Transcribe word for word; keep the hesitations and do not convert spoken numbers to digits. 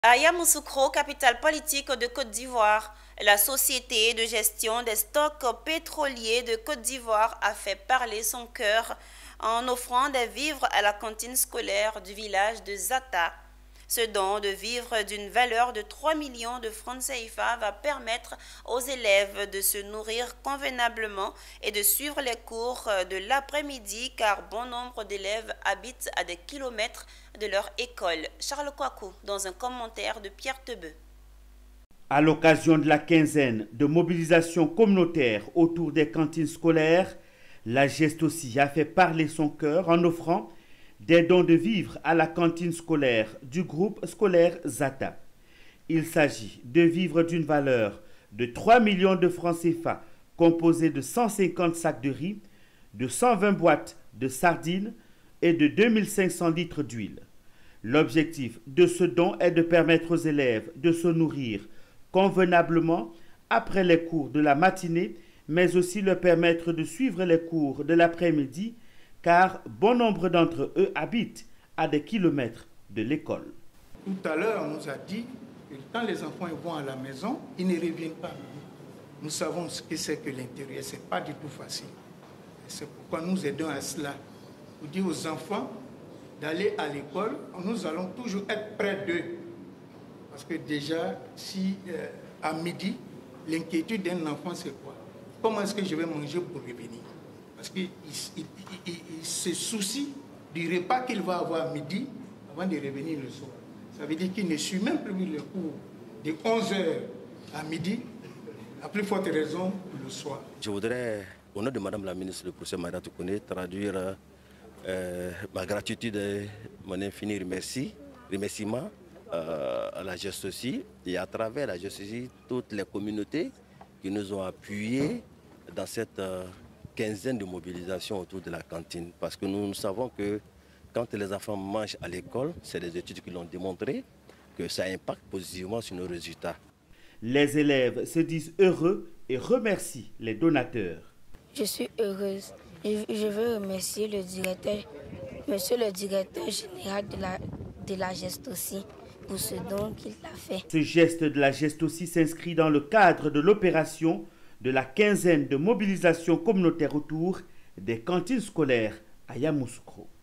À Yamoussoukro, capitale politique de Côte d'Ivoire, la société de gestion des stocks pétroliers de Côte d'Ivoire a fait parler son cœur en offrant des vivres à la cantine scolaire du village de Zata. Ce don de vivres d'une valeur de trois millions de francs C F A va permettre aux élèves de se nourrir convenablement et de suivre les cours de l'après-midi car bon nombre d'élèves habitent à des kilomètres de leur école. Charles Kouakou dans un commentaire de Pierre Tebeu. À l'occasion de la quinzaine de mobilisation communautaire autour des cantines scolaires, la Gestosi a fait parler son cœur en offrant des dons de vivres à la cantine scolaire du groupe scolaire Zata. Il s'agit de vivres d'une valeur de trois millions de francs C F A composés de cent cinquante sacs de riz, de cent vingt boîtes de sardines et de deux mille cinq cents litres d'huile. L'objectif de ce don est de permettre aux élèves de se nourrir convenablement après les cours de la matinée, mais aussi leur permettre de suivre les cours de l'après-midi, car bon nombre d'entre eux habitent à des kilomètres de l'école. Tout à l'heure, on nous a dit que quand les enfants vont à la maison, ils ne reviennent pas. Nous savons ce que c'est que l'intérieur, ce n'est pas du tout facile. C'est pourquoi nous aidons à cela. Pour dire aux enfants d'aller à l'école, nous allons toujours être près d'eux. Parce que déjà, si euh, à midi, l'inquiétude d'un enfant, c'est quoi? Comment est-ce que je vais manger pour revenir? Parce qu'il il, il, il se soucie du repas qu'il va avoir à midi avant de revenir le soir. Ça veut dire qu'il ne suit même plus le cours de onze heures à midi, à plus forte raison le soir. Je voudrais, au nom de Madame la ministre, le professeur Maïda Toukoune, traduire euh, ma gratitude et mon infini remercie, remerciement euh, à la Gestosi et à travers la Gestosi, toutes les communautés qui nous ont appuyés dans cette euh, quinzaine de mobilisation autour de la cantine. Parce que nous, nous savons que quand les enfants mangent à l'école, c'est des études qui l'ont démontré, que ça impacte positivement sur nos résultats. Les élèves se disent heureux et remercient les donateurs. Je suis heureuse. Je veux remercier le directeur, monsieur le directeur général de la, de la Gestosi pour ce don qu'il a fait. Ce geste de la Gestosi s'inscrit dans le cadre de l'opération de la quinzaine de mobilisation communautaire autour des cantines scolaires à Yamoussoukro.